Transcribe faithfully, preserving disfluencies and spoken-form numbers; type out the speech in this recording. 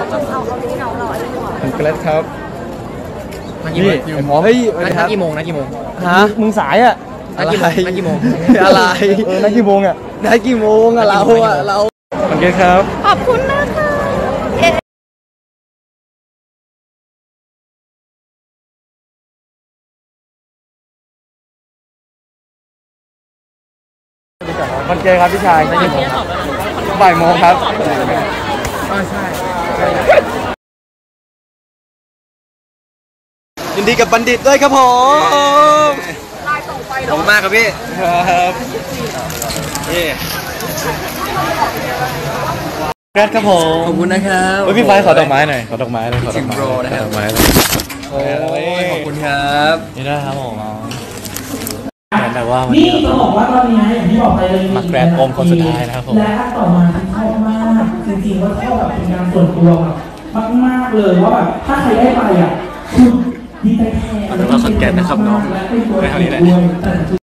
เอาเอาที่น้องเราอะไรดีกว่าคุณเกรซครับนี่ไอ้หมอเฮ้ยนัดกี่โมงนัดกี่โมงฮะมึงสายอ่ะอะไรนัดกี่โมงอะไรเออนัดกี่โมงอ่ะนัดกี่โมงอ่ะเราอ่ะเราคุณเกรซครับขอบคุณนะคะคุณเกรซครับพี่ชายนัดกี่โมงบ่ายโมงครับอ๋อใช่ยินดีกับบัณฑิตด้วยครับผมขอบคุณมากครับพี่ครับนี่แกรดครับผมขอบคุณนะครับพี่ไฟขอดอกไม้หน่อยขอดอกไม้เลยขอดอกไม้ดอกไม้เลยโอ้ยขอบคุณครับนี่ด้วยครับผมแต่ว่าวันนี่นี้จะบอกว่าตอนนี้อย่างที่บอกไปเลยมาแกรดอมคนสุดท้ายนะครับผมและต่อมาที่ชอบมากจริงๆว่าชอบแบบเป็นงานส่วนตัวแบบมากๆเลยว่าแบบถ้าใครได้ไปอ่ะคือดีใจแทนเอาเป็นว่าคอนแกนนะครับน้องไม่เท่านี้แหละ